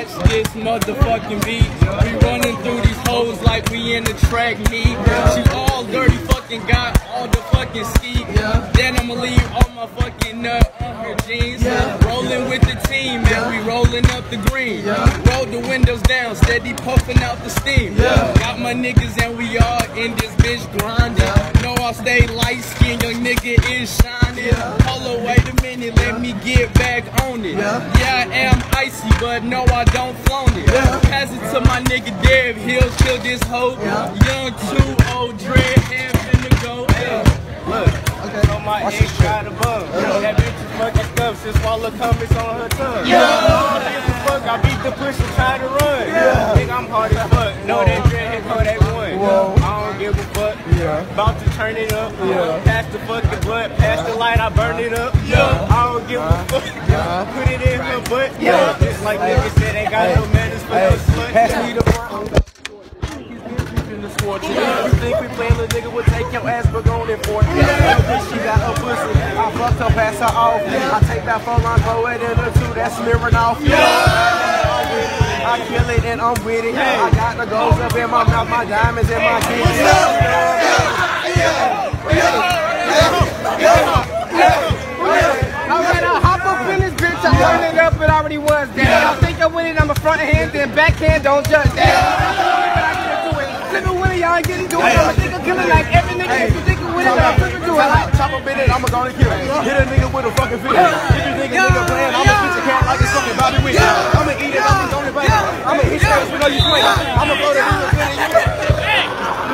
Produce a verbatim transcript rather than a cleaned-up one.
catch this motherfucking beat. We running through these hoes like we in the track meet. She all dirty fucking got all the fucking ski. Then I'ma leave all my fucking nut on her jeans. Rolling with the team and we rolling up the green. Roll the windows down, steady puffing out the steam. Got my niggas and we all in this bitch grinding. Know I stay light skinned, young nigga is shining. Hold on, wait a minute, let me get back on it. Yeah, I am icy, but no, I don't flaunt it. Pass it to my nigga Dev, he'll kill this hoe. Young two old dread, hand finna go. Look, okay. On my ex tried to bum. That bitch is fucking stuff since swallow comments on her tongue. Yeah. Fuck, I beat the pussy, try to run. Yeah. Think I'm hard as fuck. Know that dread hit for that one. Whoa. I don't give a fuck. Yeah. About to turn it up. Yeah. Pass the fucking blunt, pass the light, I burn it up. Yeah. I don't give a fuck. Yeah. Put it in her butt. Yeah. Just like niggas said, ain't got no manners for no slut. Pass me the blunt. You think we playing, little nigga, we'll take your ass, but on it for it. Yeah. She got her pussy, I fucked her, pass her off. Yeah. I take that phone line, throw it in her too, that's smearing off. Yeah. I kill it and I'm with it. I got the goals up in my mouth, my diamonds in my kidneys. Alright, I'll hop up in this bitch, I turn it up, it already was there. I think I win it, I'm a front hand, then backhand, don't judge that. Living with it, y'all ain't getting to it. I'm a nigga killing like every nigga is ridiculous with it, I'm flipping to it. Chop up in it, I'ma go and kill it. Hit a nigga with a fucking fit. If you think a nigga playing, I'ma pitch a cat like it's fucking Bobby Wick. I'ma eat it, I'ma go to bang. I'ma hit you, you know you swing. I'ma blow the nigga in it.